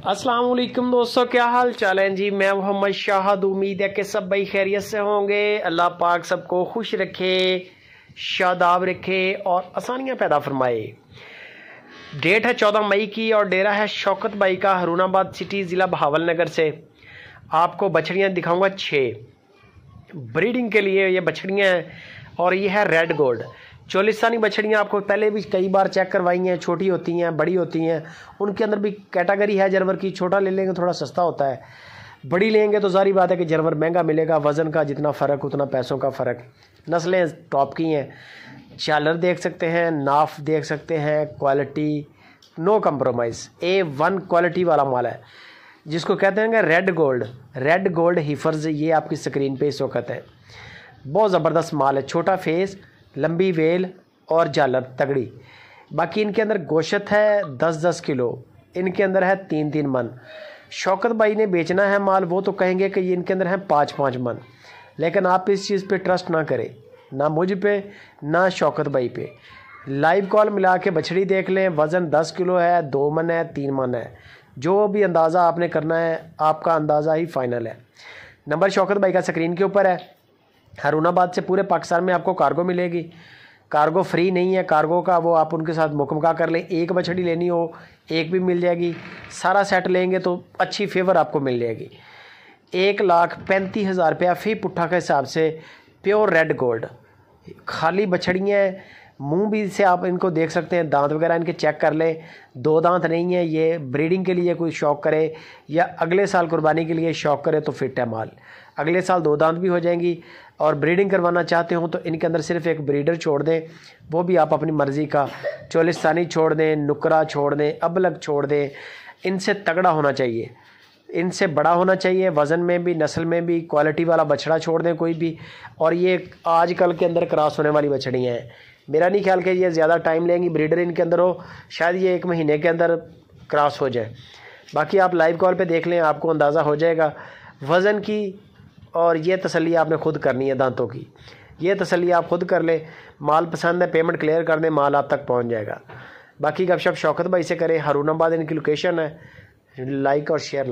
अस्सलाम वालेकुम दोस्तों, क्या हाल चाल है जी। मैं मोहम्मद शाहद। उम्मीद है कि सब भाई खैरियत से होंगे। अल्लाह पाक सबको खुश रखे, शादाब रखे और आसानियाँ पैदा फरमाए। डेट है 14 मई की और डेरा है शौकत भाई का हरूनाबाद सिटी ज़िला बहावल नगर से। आपको बछड़ियाँ दिखाऊंगा 6 ब्रीडिंग के लिए। ये बछड़ियाँ हैं और ये है रेड गोल्ड चोलिस्तानी बछड़ियाँ। आपको पहले भी कई बार चेक करवाई हैं। छोटी होती हैं, बड़ी होती हैं, उनके अंदर भी कैटेगरी है जानवर की। छोटा ले लेंगे थोड़ा सस्ता होता है, बड़ी लेंगे तो सारी बात है कि जानवर महंगा मिलेगा। वज़न का जितना फ़र्क उतना पैसों का फ़र्क। नस्लें टॉप की हैं। चालर देख सकते हैं, नाफ देख सकते हैं, quality no compromise, A1 quality वाला माल है जिसको कहते हैं रेड गोल्ड। रेड गोल्ड हीफर्स ये आपकी स्क्रीन पे इस वक्त है। बहुत ज़बरदस्त माल है। छोटा फेस, लंबी वेल और झालर तगड़ी। बाकी इनके अंदर गोश्त है 10-10 किलो। इनके अंदर है 3-3 मन। शौकत भाई ने बेचना है माल, वो तो कहेंगे कि ये इनके अंदर है 5-5 मन। लेकिन आप इस चीज़ पे ट्रस्ट ना करें, ना मुझ पे ना शौकत भाई पे। लाइव कॉल मिला के बछड़ी देख लें। वज़न 10 किलो है, 2 मन है, 3 मन है। जो भी अंदाज़ा आपने करना है, आपका अंदाज़ा ही फाइनल है। नंबर शौकत भाई का स्क्रीन के ऊपर है। हरूनाबाद से पूरे पाकिस्तान में आपको कार्गो मिलेगी। कार्गो फ्री नहीं है, कार्गो का वो आप उनके साथ मुकमका कर लें। एक बछड़ी लेनी हो एक भी मिल जाएगी। सारा सेट लेंगे तो अच्छी फेवर आपको मिल जाएगी। 1,35,000 रुपया फ़ी पुट्ठा के हिसाब से प्योर रेड गोल्ड। खाली बछड़ियाँ, मुंह भी से आप इनको देख सकते हैं। दांत वगैरह इनके चेक कर लें, 2 दांत नहीं है। ये ब्रीडिंग के लिए कोई शौक़ करे या अगले साल कुर्बानी के लिए शौक़ करे तो फिट है माल। अगले साल 2 दांत भी हो जाएंगी। और ब्रीडिंग करवाना चाहते हो तो इनके अंदर सिर्फ एक ब्रीडर छोड़ दें, वो भी आप अपनी मर्ज़ी का। चोलिस्तानी छोड़ दें, नुकरा छोड़ दें, अबलग छोड़ दें। इनसे तगड़ा होना चाहिए, इनसे बड़ा होना चाहिए, वज़न में भी नस्ल में भी। क्वालिटी वाला बछड़ा छोड़ दें कोई भी। और ये आजकल के अंदर क्रॉस होने वाली बछड़ियाँ हैं। मेरा नहीं ख्याल कि ये ज़्यादा टाइम लेंगी, ब्रीडर इनके अंदर हो, शायद ये 1 महीने के अंदर क्रॉस हो जाए। बाकी आप लाइव कॉल पे देख लें, आपको अंदाज़ा हो जाएगा वज़न की। और ये तसल्ली आपने खुद करनी है दांतों की। ये तसल्ली आप खुद कर ले। माल पसंद है, पेमेंट क्लियर कर दें, माल आप तक पहुंच जाएगा। बाकी गपशप शौकत भाई से करें। हरूनाबाद इनकी लोकेशन है। लाइक और शेयर